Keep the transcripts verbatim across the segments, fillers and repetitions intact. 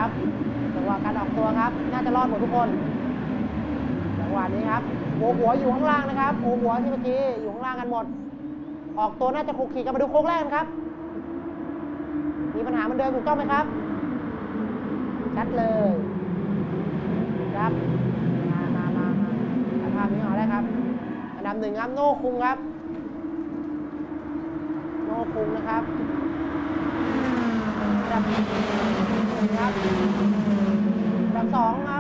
ครับจังหวะการออกตัวครับน่าจะรอดหมดทุกคนจังหวะนี้ครับหัวหัวอยู่ข้างล่างนะครับหัวหัวที่เมื่อกี้อยู่ข้างล่างกันหมดออกตัวน่าจะคุกคีกันมาดูโค้งแรกครับมีปัญหาเหมือนเดิมถูกต้องไหมครับชัดเลยครับมามามามาอันภาพนี้ออกได้ครับอันดับหนึ่งครับโน่คุงครับโน่คุงนะครับอันดับหนึ่งครับอันดับสองครับ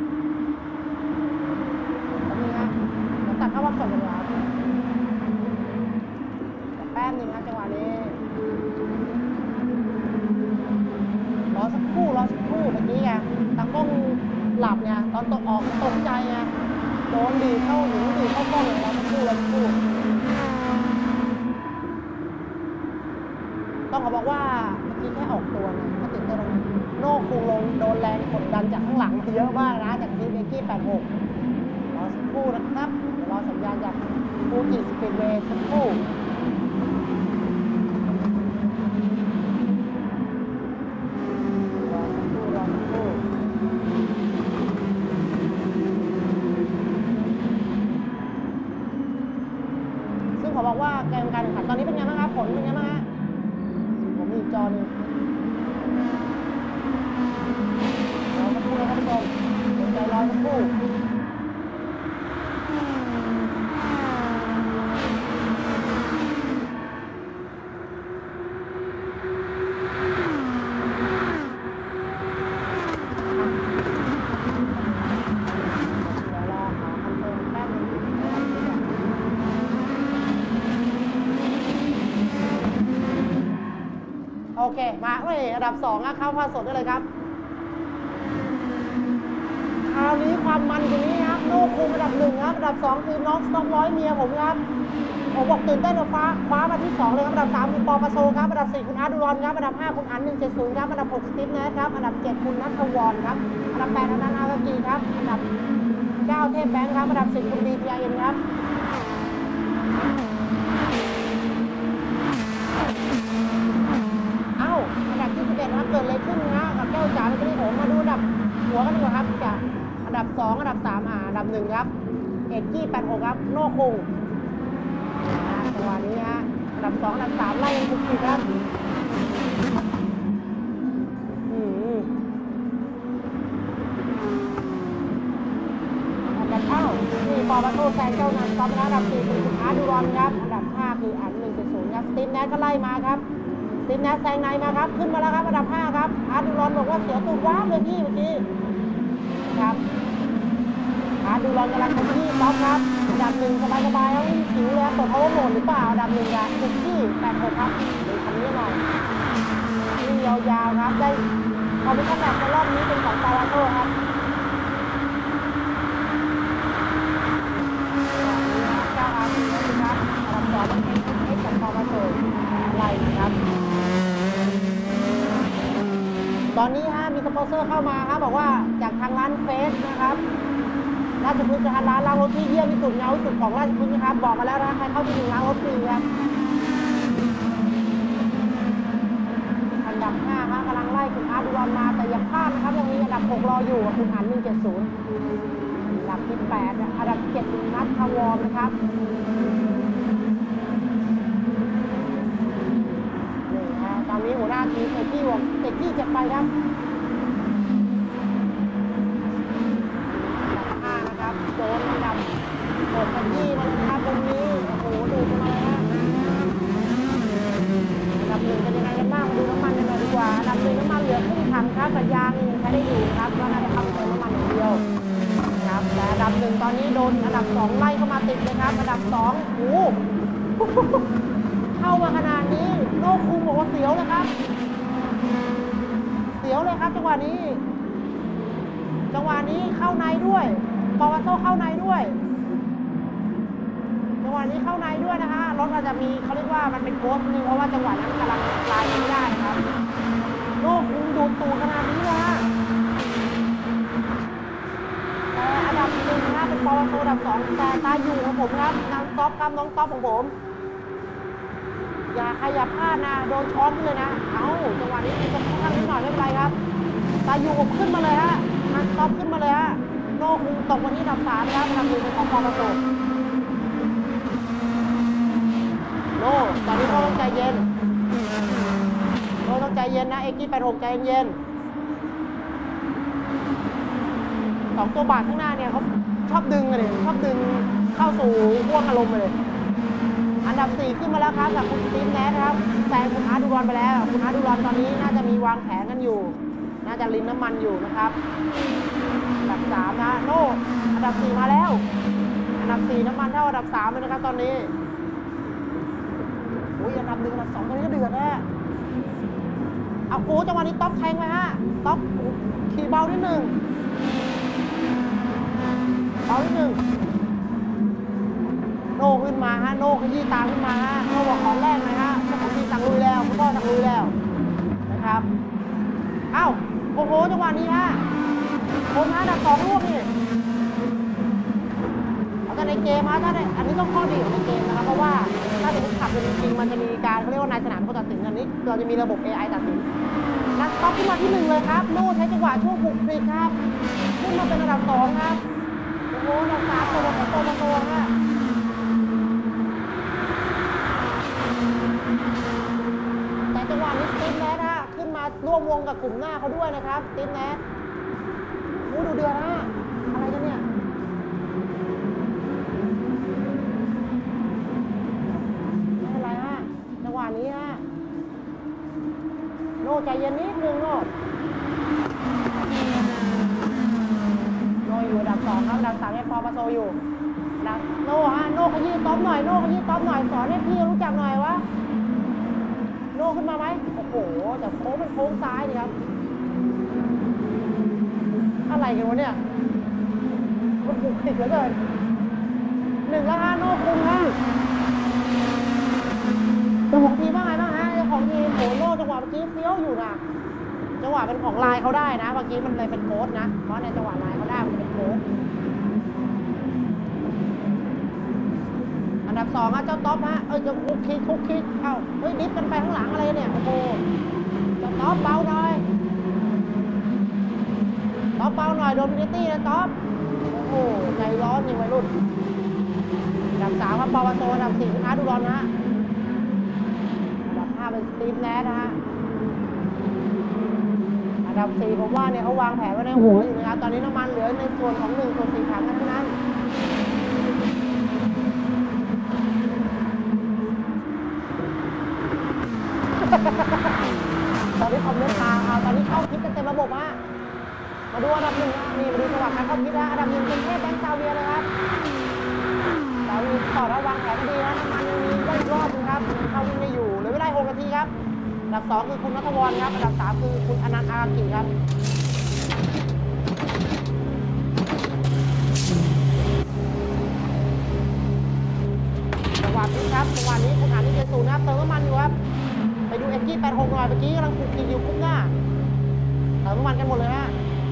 อันนี้ครับเราตัดเข้าวัดก่อนเลยครับแป๊บนึงครับจังหวะนี้รอสักครู่รอสักครู่เมื่อกี้ไงตั้งกล้องหลับไงตอนตกออกตกใจไงโดนดีเข้าหูดีเข้ากล้องเลยรอสักครู่รอสักครู่ต้องขอบอกว่าเมื่อกี้แค่ออกตัวนะก็ติดตัวตรงนั้นโน่คูลงโดนแรงกดดันจากข้างหลังเยอะมากนะจากทีมเอกี้แปดหกรอสักครู่นะครับเดี๋ยวรอสัญญาณจากฟูจิสปีดเวย์สักครู่ขอบอกว่าเกมการแข่งขันตอนนี้เป็นไงบ้างครับผลเป็นไงบ้างฮะผมมีจอนึงรอสักครู่นะครับทุกคนสนใจรอสักครู่โอเคมาเอ้ยอันดับสองเข้าพาสดได้เลยครับคราวนี้ความมันตรงนี้ครับโน่คุมอันดับหนึ่งครับอันดับสองคือน้องสต็อกร้อยเมียผมครับผมบอกตื่นเต้นเลยฟ้าคว้ามาที่สองเลยครับอันดับสามคือปอปโซครับอันดับสี่คุณอาร์ดูรอนครับอันดับห้าคุณอันหนึ่งเจ็ดศูนย์ครับอันดับหกสติ๊กเนสครับอันดับเจ็ดคุณนัทวรครับอันดับแปดอนันต์อารากีครับอันดับเก้าเทพแบงค์ครับอันดับสิบคุณบีพีไอเอ็นครับอันดับที่สิบเอ็ดครับเกิดอะไรขึ้นนะกับแก้วจ๋าเป็นที่ผมมาดูอันดับหัวกันดีกว่าครับจากอันดับสองอันดับสามอ่าอันดับหนึ่งครับเอกกี้แปดหกครับโน่คุงจังหวะนี้ฮะอันดับสองอันดับสามไล่กันทุกทีครับอืมอันดับเก้านี่ปอปาโต้แซงเจ้านันซ้อมนะอันดับสี่คือคุณอาร์ดูรอนครับอันดับห้าคืออันหนึ่งเจ็ดศูนย์ครับสตีฟแนทก็ไล่มาครับตินแนทแซงในมาครับขึ้นมาแล้วครับอันดับห้าครับอาร์ดูรอนบอกว่าเสียตูดว้าวเลยพี่เมื่อกี้ครับอาร์ดูรอนกำลังเป็นที่ท็อปครับอันดับหนึ่งสบายๆแล้วผิวเลยครับตกเขาว่าโหมดหรือเปล่าอันดับหนึ่งอะคุกกี้แปดหกครับดูคันนี้หน่อยนี่ยาวๆครับได้พอเป็นขนาดในรอบนี้เป็นของซาวาโต้ครับเจ้าอาร์ดูนะครับอันดับสองเป็นเอ็กซ์กับซาวาโต้ไล่ครับตอนนี้ฮะมีสปอนเซอร์เข้ามาครับบอกว่าจากทางร้านเฟสนะครับราชพฤกษ์จะทำร้านล้างรถที่เยี่ยมที่สุดเงาที่สุดของราชพฤกษ์นะครับบอกมาแล้วนะใครเข้าไปถึงล้างรถฟรีครับอันดับห้าครับกำลังไล่คุณอาร์ดูรอนมาแต่ยังพลาดนะครับยังมีอันดับหกรออยู่คุณอันหนึ่งเจ็ดศูนย์อันดับที่แปดอันดับเจ็ดนัททวรนะครับตอนนี้หัวหน้าทีมเอกกี้วงเอกกี้เจ็บไปครับอันดับห้านะครับโดนอันดับหกเอกกี้มาเลยครับตรงนี้โอ้โหดูกันมาเลยฮะอันดับหนึ่งเป็นยังไงกันบ้างดูน้ำมันกันหน่อยดีกว่าอันดับหนึ่งน้ำมันเหลือครึ่งถังครับแต่ยางยังใช้ได้อยู่ครับก็น่าจะเข้าเติมน้ำมันอย่างเดียวครับแต่อันดับหนึ่งตอนนี้โดนอันดับสองไล่เข้ามาติดเลยครับอันดับสองโอ้เข้ามาขนาดนี้โน่คุงบอกว่าเสียวเลยครับเสียวเลยครับจังหวะนี้จังหวะนี้เข้าในด้วยปอวาโต้เข้าในด้วยจังหวะนี้เข้าในด้วยนะฮะรถอาจจะมีเขาเรียกว่ามันเป็นโค้ดนึงเพราะว่าจังหวะนั้นกำลังลายไม่ได้ครับโน่คุงดูตูขนาดนี้เลยฮะแต่อันดับหนึ่งนะเป็นปอวาโต้อันดับสองแต่ตาอยู่ของผมครับน้องท็อปครับน้องท็อปของผมอย่าใครอย่าพลาดนะโดนช้อนเลยนะเอ้าจังหวะนี้จะค่อนข้างนิดหน่อยไม่เป็นไรครับตาอยู่ขึ้นมาเลยฮะนันต็อปขึ้นมาเลยฮะโน่คุงตกมาที่อันดับสามนะครับอันดับหนึ่งเป็นของปอประสบโน่ตอนนี้โน่ต้องใจเย็นโน่ต้องใจเย็นนะเอ็กกี้แปดหกใจเย็นสองตัวบาทข้างหน้าเนี่ยเขาชอบดึงเลยชอบดึงเข้าสู่ห่วงอารมณ์เลยอันดับสี่ขึ้นมาแล้วครับจากคุณทีมแนทครับแซงคุณอาร์ดูรอนไปแล้วคุณอาร์ดูรอนตอนนี้น่าจะมีวางแผนกันอยู่น่าจะลินน้ำมันอยู่นะครับอันดับสามนะโน่อันดับสี่มาแล้วอันดับสี่น้ำมันเท่าอันดับสามเลยนะครับตอนนี้อุ้ยอันดับหนึ่งอันดับสองตอนนี้ก็เดือดแน่เอาโอ้จังหวะนี้ต๊อปแทงไปฮะต๊อปขี่เบานิดหนึ่งเบานิดหนึ่งโน่ขึ้นมาฮะโน่ขยี้ตามขึ้นมาฮะโน่บอกขอแรกเลยฮะเจ้าของทีมสั่งลุยแล้วคุณพ่อสั่งลุยแล้วนะครับเอ้าโอ้โหจังหวะนี้ฮะคนฮะดับสองลูกนี่แล้วก็ในเกมฮะถ้าได้อันนี้ต้องข้อดีของในเกมนะครับเพราะว่าถ้าเป็นขับจริงๆมันจะมีการเขาเรียกว่านายสนามเขาตัดสินอันนี้เราจะมีระบบ เอ ไอ ตัดสินนักต็อปขึ้นมาที่หนึ่งเลยครับโน่ใช้จังหวะช่วงบุกพลิกครับขึ้นมาเป็นอันดับสองครับโอ้โหอันดับสามตัวของโตมาโตฮะแต่จังหวะนี้ตินแนทฮะขึ้นมาร่วมวงกับกลุ่มหน้าเขาด้วยนะครับตินแนทโอ้ดูเดือดฮะอะไรกันเนี่ยไม่เป็นไรฮะจังหวะนี้ฮะโน่ใจเย็นนิดนึงโน่โน่อยู่อันดับสองครับอันดับสามยังปอประโซอยู่ดับโน่ฮะโน่ขยี้ต๊อปหน่อยโน่ขยี้ต๊อปหน่อยสอนให้พี่รู้จักหน่อยวะโน่ขึ้นมาไหมโอ้โหแต่โค้งเป็นโค้งซ้ายนี่ครับอะไรกันวะเนี่ยมันบุกติดเหลือเกินหนึ่งแล้วฮะโน่คุงฮะเจ้าของทีมว่าไงบ้างฮะเจ้าของทีมโหโน่จังหวะเมื่อกี้เฟี้ยวอยู่นะจังหวะเป็นของลายเขาได้นะเมื่อกี้มันเลยเป็นโค้ดนะเพราะในจังหวะลายเขาได้มันเป็นโค้ดอันดับสองฮะเจ้าท็อปฮะเออจะคุกคิกคุกคิกเอ้าเฮ้ยดิฟกันไปข้างหลังอะไรเนี่ยโอ้โหเจ้าท็อปเบาหน่อยท็อปเบาหน่อยโดนพินิตี้นะท็อปโอ้โหใจร้อนจริงวัยรุ่นอันดับสามครับปอประโซอันดับสี่คุณอาร์ดูรอนนะฮะอันดับห้าเป็นสตีฟแนทนะฮะอันดับสี่ผมว่าเนี่ยเขาวางแผนไว้ในหัวอยู่นะครับตอนนี้น้ำมันเหลือในส่วนของหนึ่งส่วนสี่ถังเท่านั้นตอนนี้คอมเมนต์มาเอาตอนนี้เข้าคิดกันเต็มระบบฮะมาดูอันดับหนึ่งนี่มาดูจังหวะการเข้าคิดนะอันดับหนึ่งเป็นเทพแบงค์ซาเวียเลยครับซาเวียต่อแล้ววางแผนดีนะน้ำมันยังมีได้อีกรอบนึงครับยังเข้าวิ่งได้อยู่เหลือเวลาหกนาทีครับอันดับสองคือคุณณัฐวรครับอันดับสามคือคุณอนันต์อากิครับจังหวะนี้ครับจังหวะนี้คุณอานิเจสูนะครับเติมน้ำมันอยู่ครับไปดูเอ็กกี้แปดหกหน่อยเมื่อกี้กำลังคุกกินอยู่คุ้มหน้าเติมน้ำมันกันหมดเลยฮะ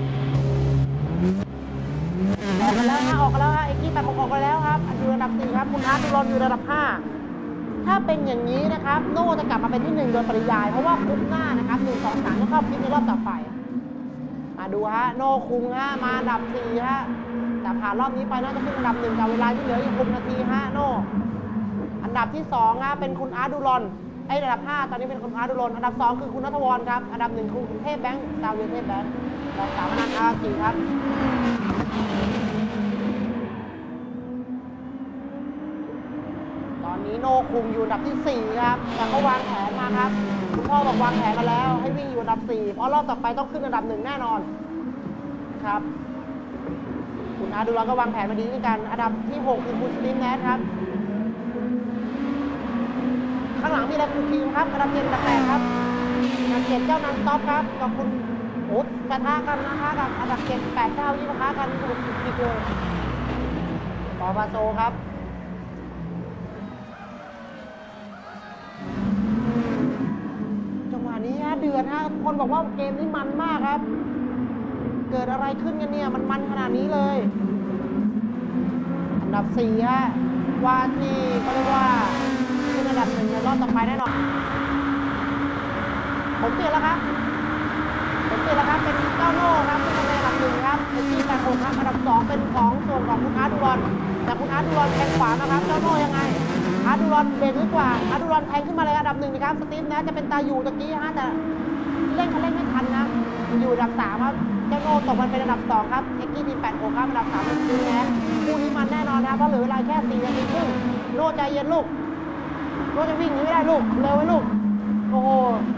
ออกกันแล้วฮะออกกันแล้วฮะเอ็กกี้แปดหกออกกันแล้วครับอยู่ระดับสี่ครับคุณอาร์ตดูรอนอยู่ระดับห้าถ้าเป็นอย่างนี้นะครับโน่จะกลับมาเป็นที่หนึ่งโดยปริยายเพราะว่าคุ้มหน้านะครับหนึ่งสองสามต้องเข้าพิษในรอบต่อไปมาดูฮะโน่คุงฮะมาอันดับสี่ฮะแต่ผ่านรอบนี้ไปน่าจะขึ้นอันดับหนึ่งกับเวลาที่เหลืออีกหกนาทีฮะโน่อันดับที่สองฮะเป็นคุณอาร์ตดูรอนไอ้อันดับห้าตอนนี้เป็นคุณอาร์ตดูรอนอันดับสองคือคุณณัฐวรครับอันดับหนึ่งคุณเทพแบงค์ดาวเรืองเทพแบงค์อันดับสามอนันต์อากิครับตอนนี้โน่คุงอยู่อันดับที่สี่ครับแต่เขาวางแผนมาครับคุณพ่อบอกวางแผนมาแล้วให้วิ่งอยู่อันดับสี่เพราะรอบต่อไปต้องขึ้นอันดับหนึ่งแน่นอนครับคุณอาร์ตดูรอนก็วางแผนมาดีด้วยกันอันดับที่หกคือคุณสตีฟแนทครับข้างหลังมีอะไรคุณคิวครับอันดับเจ็ดอันดับแปดครับอันดับเจ็ดเจ้านันต็อปครับกับคุณโอ๊ตปะทะกันนะคะกับอันดับเจ็ดแปดเก้ายี่ปะทะกันคุณคิวเลยปอปาโซครับจังหวะนี้ฮะเดือดฮะคนบอกว่าเกมนี้มันมากครับเกิดอะไรขึ้นกันเนี่ยมันมันขนาดนี้เลยอันดับสี่ฮะว่าที่เขาเรียกว่าอันดับหนึ่งในรอบต่อไปแน่นอนผมเปลี่ยนแล้วครับผมเปลี่ยนปลี่ยนแล้วครับเป็นเจ้าโน่ครับขึ้นมาเป็นอันดับหนึ่งครับเป็นที่แปดหกครับอันดับสองเป็นของส่วนของคุณอาร์ตดูรอนแต่คุณอาร์ตดูรอนแทงขวานะครับเจ้าโน่ยังไงอาร์ตดูรอนเบรกลึกกว่าอาร์ตดูรอนแทงขึ้นมาเลยอันดับหนึ่งนะครับสตีฟนะจะเป็นตาอยู่ตะกี้ฮะแต่เล่นเขาเล่นไม่ทันนะอยู่อันดับสามครับเจ้าโน่ตกมันเป็นอันดับสองครับเอ็กกี้ทีแปดหกครับอันดับสามเป็นซีแอนคู่นี้มันแน่นอนนะเพราะเหลือเวลาแค่สี่นาทีครึ่งโน่ใจเย็นลูกโน่จะวิ่งหนีไม่ได้ลูกเร็วไว้ลูกโอ้โห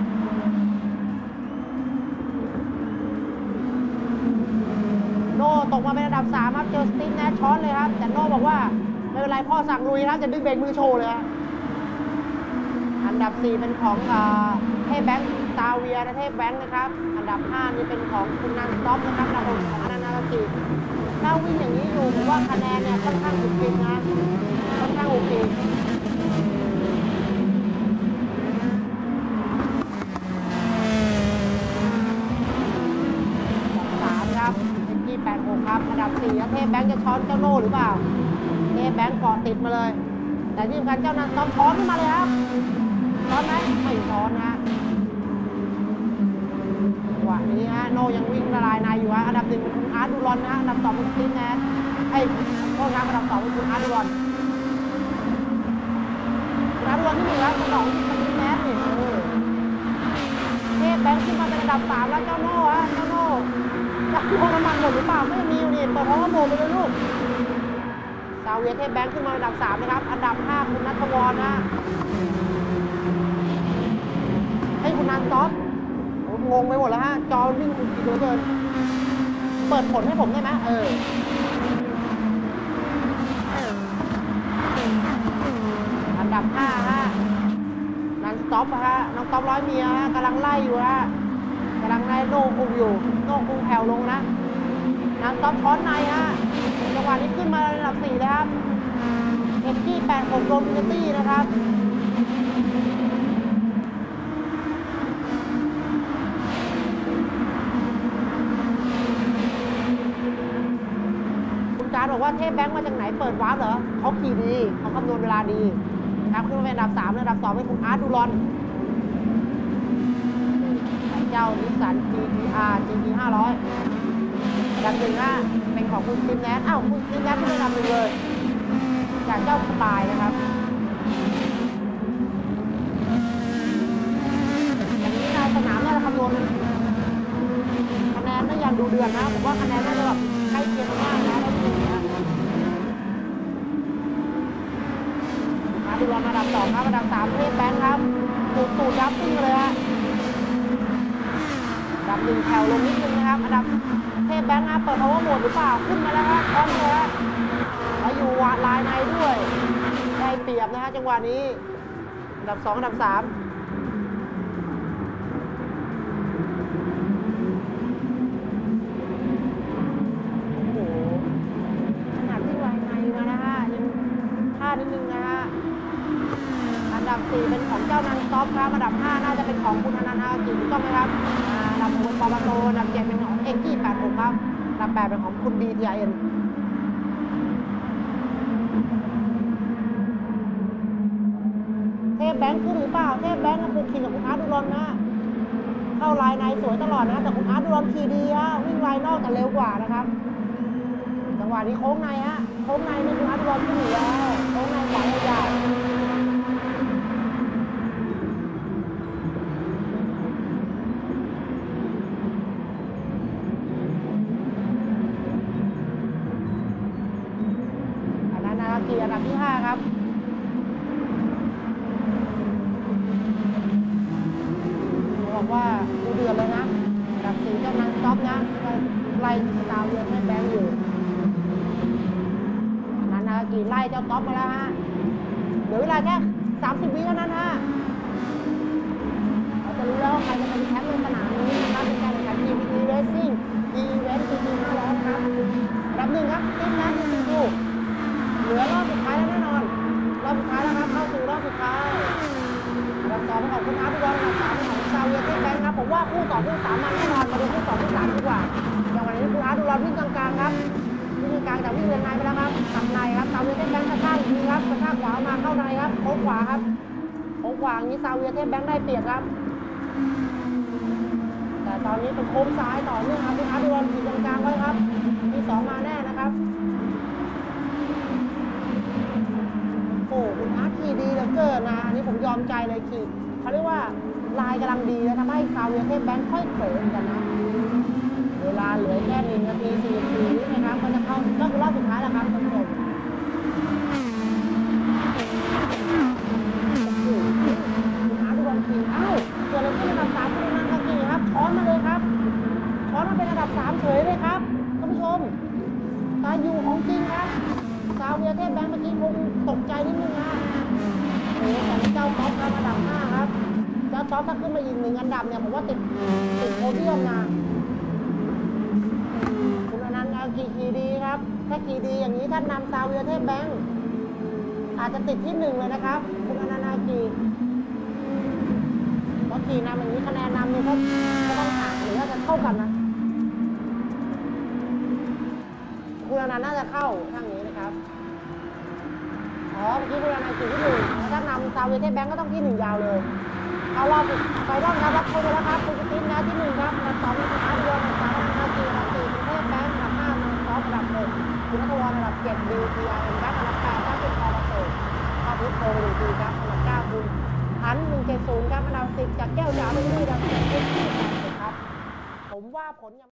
โน่ตกมาเป็นอันดับสามครับเจอสตีฟแนชช้อนเลยครับแต่โน่บอกว่าไม่เป็นไรพ่อสั่งลุยครับจะดึงเบรกมือโชว์เลยครับอันดับสี่เป็นของเทพแบงค์ตาเวียนะเทพแบงค์นะครับอันดับห้านี่เป็นของคุณนันสต็อปนะครับอันดับหกของอนันต์นาคีถ้าวิ่งอย่างนี้อยู่ผมว่าคะแนนเนี่ยค่อนข้างโอเคนะค่อนข้างโอเคสามครับเป็นที่แปดหกครับอันดับสี่เทพแบงค์จะช้อนเจ้าโน่หรือเปล่าเทพแบงค์เกาะติดมาเลยแต่ที่สำคัญเจ้านันสต็อปช้อนขึ้นมาเลยครับช้อนไหมไม่ช้อนนะจังหวะนี้ฮะโนยังวิ่งละลายในอยู่ฮะอันดับหนึ่งเป็นคุณอาร์ตดูรอนนะอันดับสองเป็นสตีฟแนนไอ้โทษครับอันดับสองเป็นคุณอาร์ตดูรอนคุณอาร์ตดูรอนที่หนึ่งแล้วอันดับสองเป็นสตีฟแนนนี่เออเทพแบงค์ขึ้นมาเป็นอันดับสามแล้วเจ้าโน่ฮะเจ้าโน่จะโน่น้ำมันหมดหรือเปล่าไม่มีอยู่นี่เปิดท้องก็โมไปเลยลูกซาเวียเทพแบงค์ขึ้นมาอันดับสามนะครับอันดับห้าคุณนัทวรนะให้คุณนันซอฟงงไปหมดแล้วฮะจอวิ่งคุณกี่ตัวเกินเปิดผลให้ผมได้ไหมเอออันดับห้าฮะนันสต็อปฮะน้องต๊อปร้อยเมียฮะกำลังไล่อยู่ฮะกำลังไล่โน่คุมอยู่โน่คุมแผ่วลงนะนันสต็อปช้อนในฮะจังหวะนี้ขึ้นมาอันดับสี่เลยครับเอ็กกี้แปดหกโดนมินตี้นะครับการบอกว่าเทพแบงค์มาจากไหนเปิดวาร์ปเหรอเขาขี่ดีเขาคำนวณเวลาดีนะครับขึ้นมาเป็นอันดับสามอันดับสองเป็นคุณอาร์ตดูรอนเจ้านิสสัน จี ที อาร์ จี ที ห้าร้อยอันดับหนึ่งนะเป็นของคุณซิมแนทอ้าวคุณซิมแนทไม่ได้นำหนึ่งเลยจากเจ้าสปายนะครับอย่างนี้ในสนามเนี่ยเราคำนวณคะแนนไม่อย่างดูเดือดนะผมว่าคะแนนน่าจะแบบใกล้เคียงกันมากนะแล้วจริงๆนะมาดูรอนอันดับสองครับอันดับสามเทพแบงค์ครับตูดตูดยับขึ้นมาเลยฮะอันดับหนึ่งแถวลงนิดนึงนะครับอันดับเทพแบงค์นะเปิด power mode หรือเปล่าขึ้นมาแล้วฮะพร้อมเลยฮะแล้วอยู่วาดลายในด้วยได้เปรียบนะฮะจังหวะนี้อันดับสองอันดับสามนิดนึงนะฮะอันดับสี่เป็นของเจ้านันซอฟครับอันดับห้าน่าจะเป็นของคุณอนันต์อากิถูกต้องไหมครับอันดับหกเป็นปอปาโตอันดับเจ็ดเป็นของเอ็กกี้แปดหกครับอันดับแปดเป็นของคุณดีทีไอเอ็นเทพแบงค์ขึ้นหรือเปล่าเทพแบงค์คือขี่กับคุณอาร์ตดูรอนนะเข้าลายในสวยตลอดนะแต่คุณอาร์ตดูรอนขี่ดีฮะวิ่งลายนอกแต่เร็วกว่านะครับจังหวะนี้โค้งในฮะโค้งในนี่คุณอาร์ตดูรอนขึ้นอยู่แล้วโค้งในขวายาวอันนั้นนะครับขี่อันดับที่ห้าครับบอกว่าดูเดือดเลยนะอันดับสี่เจ้านันสต็อปนะไล่ตามเรือให้แบงค์อยู่นันนากี่ไล่เจ้าท็อปมาแล้วฮะเหลือเวลาแค่สามสิบวิเท่านั้นฮะเราจะรู้แล้วใครจะเป็นแชมป์ในสนามนี้นะครับเป็นการแข่งขัน จี พี ที Racing Event จี พี ห้าร้อยครับอันดับหนึ่งครับทีมงานทีมดูเหลือรอบสุดท้ายแล้วแน่นอนรอบสุดท้ายแล้วครับเข้าสู่รอบสุดท้ายอันดับสองของคุณอาร์ตดูรอนอันดับสามของซาเวียเต้แบงค์ครับผมว่าคู่ต่อคู่สามมันแน่นอนมาดูคู่ต่อคู่สามดีกว่าอย่างวันนี้คุณอาร์ตดูรอนวิ่งกลางๆครับวิ่งกลางแต่วิ่งเลนในไปแล้วครับตัดในครับซาเวียเต้แบงค์กระชากอีกทีครับกระชากขวามาเข้าในครับโค้งขวาครับโค้งขวาอย่างนี้ซาเวียเต้แบงค์ได้เปรียบครับแต่แต่ตอนนี้เป็นโค้งซ้ายต่อเนื่องครับคุณอาร์ตดวลขี่ตรงกลางไว้ครับมีสองมาแน่นะครับโอ้คุณอาร์ตขี่ดีเหลือเกินนะอันนี้ผมยอมใจเลยขี่เขาเรียกว่าลายกำลังดีแล้วทำให้ซาเวียเทพแบงค์ค่อยเผลอกันนะเวลาเหลือแค่หนึ่งนาทีสี่สิบสี่วินะครับก็จะเข้าก็คือรอบสุดท้ายแล้วครับท่านผู้ชมคุณอาร์ตดวลขี่เอ้าเกิดอะไรขึ้นอันดับสามคุณนันทกีครับช้อนมาเลยครับช้อนมาเป็นอันดับสามเฉยเลยครับท่านผู้ชมการอยู่ของจริงครับซาเวียเทพแบงค์เมื่อกี้คงตกใจนิดนึงนะโอ้แต่เจ้าท็อปครับอันดับห้าครับเจ้าท็อปถ้าขึ้นมาอีกหนึ่งอันดับเนี่ยผมว่าติดติดโพเดียมนะคุณอนันต์เอาขี่ขี่ดีครับถ้าขี่ดีอย่างนี้ท่านนำซาเวียเทพแบงค์อาจจะติดที่หนึ่งเลยนะครับคุณอนันต์อากีเพราะขี่นำอย่างนี้คะแนนนำเนี่ยก็ก็ต้องห่างหรือว่าจะเท่ากันนะคุณอนันต์น่าจะเข้าทางนี้นะครับอ๋อเมื่อกี้คุณอนันต์ขี่ที่หนึ่งถ้านำซาเวียเทพแบงค์ก็ต้องที่หนึ่งยาวเลยเอารอบไฟนอลครับรับเข้าไปแล้วครับคุณติ๊กนะที่หนึ่งครับอันดับสองคุณอาร์ตดวลอันดับสามคุณอาร์ตอันดับสี่คุณเทพแบงค์อันดับห้าคุณซอฟอันดับหกคุณนัทวรอันดับเจ็ดดิวทีอาร์เอ็นครับอันดับแปดครับคุณพอประเสริฐข้าวพุทธโพหนึ่งทีครับอันดับเก้าคุณพันหนึ่งเจ็ดศูนย์ครับอันดับสิบจากแก้วจ๋าเป็นที่อันดับสิบเป็นที่แปดสิบครับผมว่าผล